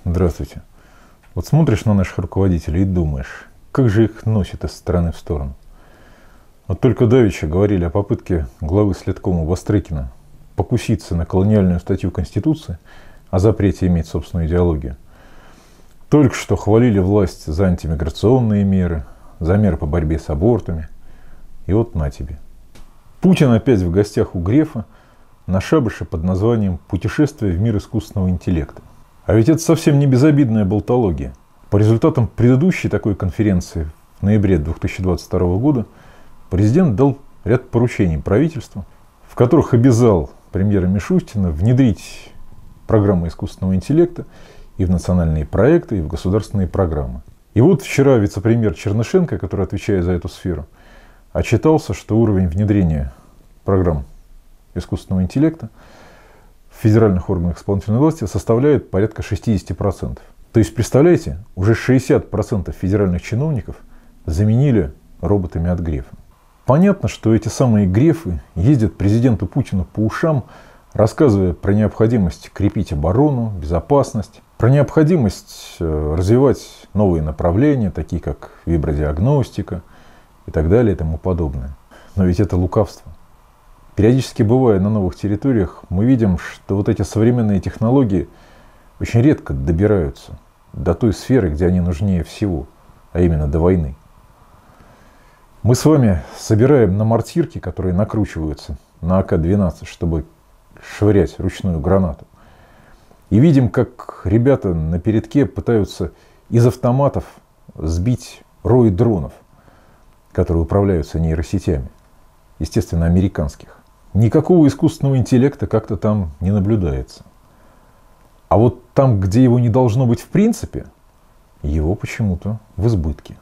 Здравствуйте. Вот смотришь на наших руководителей и думаешь, как же их носит из стороны в сторону. Вот только давеча говорили о попытке главы следкома Бастрыкина покуситься на колониальную статью Конституции о запрете иметь собственную идеологию. Только что хвалили власть за антимиграционные меры, за меры по борьбе с абортами. И вот на тебе. Путин опять в гостях у Грефа на шабаше под названием «Путешествие в мир искусственного интеллекта». А ведь это совсем не безобидная болтология. По результатам предыдущей такой конференции в ноябре 2022 года президент дал ряд поручений правительству, в которых обязал премьера Мишустина внедрить программы искусственного интеллекта и в национальные проекты, и в государственные программы. И вот вчера вице-премьер Чернышенко, который отвечает за эту сферу, отчитался, что уровень внедрения программ искусственного интеллекта в федеральных органах исполнительной власти составляет порядка 60%. То есть, представляете, уже 60% федеральных чиновников заменили роботами от Грефа. Понятно, что эти самые Грефы ездят президенту Путину по ушам, рассказывая про необходимость крепить оборону, безопасность, про необходимость развивать новые направления, такие как вибродиагностика и так далее и тому подобное. Но ведь это лукавство. Периодически бывая на новых территориях, мы видим, что вот эти современные технологии очень редко добираются до той сферы, где они нужнее всего, а именно до войны. Мы с вами собираем на мортирки, которые накручиваются на АК-12, чтобы швырять ручную гранату. И видим, как ребята на передке пытаются из автоматов сбить рой дронов, которые управляются нейросетями, естественно, американских. Никакого искусственного интеллекта как-то там не наблюдается. А вот там, где его не должно быть в принципе, его почему-то в избытке.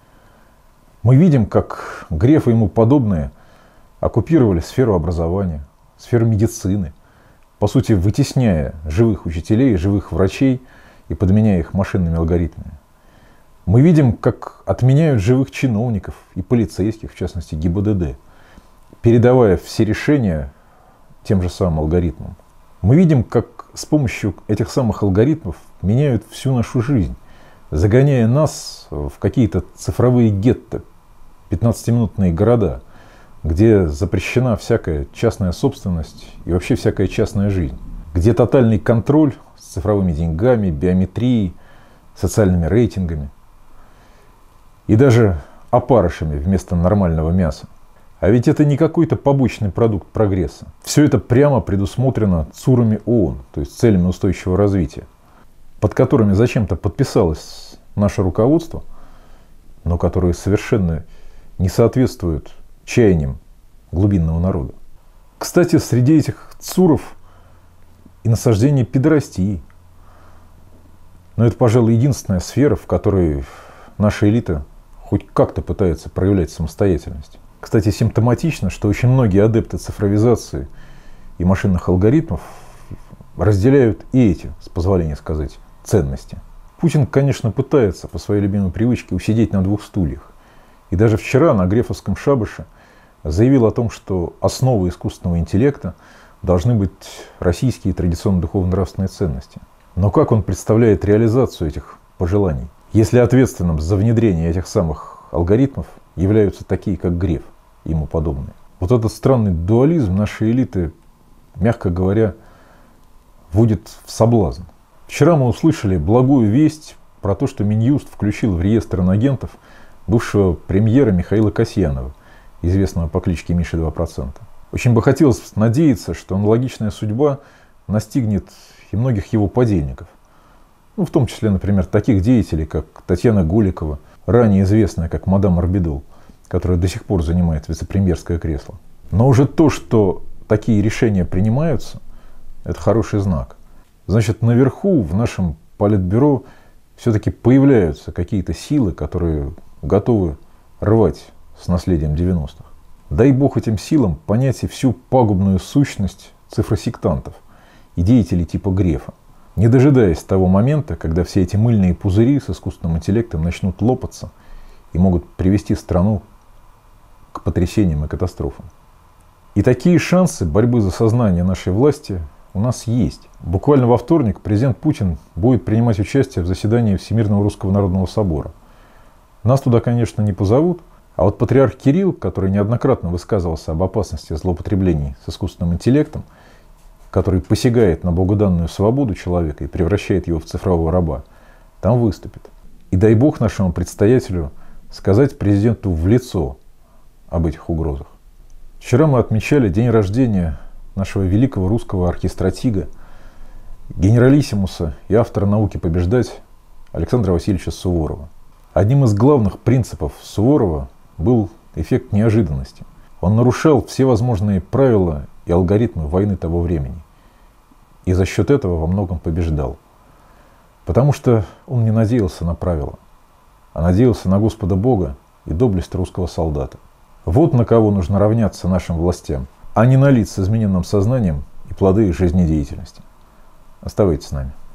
Мы видим, как Греф и ему подобные оккупировали сферу образования, сферу медицины, по сути, вытесняя живых учителей, живых врачей и подменяя их машинными алгоритмами. Мы видим, как отменяют живых чиновников и полицейских, в частности ГИБДД, передавая все решения тем же самым алгоритмам. Мы видим, как с помощью этих самых алгоритмов меняют всю нашу жизнь, загоняя нас в какие-то цифровые гетто, 15-минутные города, где запрещена всякая частная собственность и вообще всякая частная жизнь, где тотальный контроль с цифровыми деньгами, биометрией, социальными рейтингами и даже опарышами вместо нормального мяса. А ведь это не какой-то побочный продукт прогресса. Все это прямо предусмотрено ЦУРами ООН, то есть целями устойчивого развития, под которыми зачем-то подписалось наше руководство, но которые совершенно не соответствуют чаяниям глубинного народа. Кстати, среди этих ЦУРов и насаждение педерастии. Но это, пожалуй, единственная сфера, в которой наша элита хоть как-то пытается проявлять самостоятельность. Кстати, симптоматично, что очень многие адепты цифровизации и машинных алгоритмов разделяют и эти, с позволения сказать, ценности. Путин, конечно, пытается по своей любимой привычке усидеть на двух стульях. И даже вчера на Грефовском шабаше заявил о том, что основой искусственного интеллекта должны быть российские традиционно духовно-нравственные ценности. Но как он представляет реализацию этих пожеланий, если ответственным за внедрение этих самых алгоритмов являются такие, как Греф и ему подобные? Вот этот странный дуализм нашей элиты, мягко говоря, вводит в соблазн. Вчера мы услышали благую весть про то, что Минюст включил в реестр инагентов бывшего премьера Михаила Касьянова, известного по кличке Миша 2%. Очень бы хотелось надеяться, что аналогичная судьба настигнет и многих его подельников. Ну, в том числе, например, таких деятелей, как Татьяна Голикова, ранее известная как мадам Арбидол, которая до сих пор занимает вице-премьерское кресло. Но уже то, что такие решения принимаются, это хороший знак. Значит, наверху, в нашем политбюро, все-таки появляются какие-то силы, которые готовы рвать с наследием 90-х. Дай бог этим силам понять и всю пагубную сущность цифросектантов и деятелей типа Грефа, не дожидаясь того момента, когда все эти мыльные пузыри с искусственным интеллектом начнут лопаться и могут привести страну к потрясениям и катастрофам. И такие шансы борьбы за сознание нашей власти у нас есть. Буквально во вторник президент Путин будет принимать участие в заседании Всемирного Русского Народного Собора. Нас туда, конечно, не позовут, а вот патриарх Кирилл, который неоднократно высказывался об опасности злоупотреблений с искусственным интеллектом, который посягает на богоданную свободу человека и превращает его в цифрового раба, там выступит. И дай бог нашему предстоятелю сказать президенту в лицо об этих угрозах. Вчера мы отмечали день рождения нашего великого русского архистратига, генералиссимуса и автора «Науки побеждать» Александра Васильевича Суворова. Одним из главных принципов Суворова был эффект неожиданности. Он нарушал все возможные правила и алгоритмы войны того времени. И за счет этого во многом побеждал. Потому что он не надеялся на правила, а надеялся на Господа Бога и доблесть русского солдата. Вот на кого нужно равняться нашим властям, а не на лиц с измененным сознанием и плоды их жизнедеятельности. Оставайтесь с нами.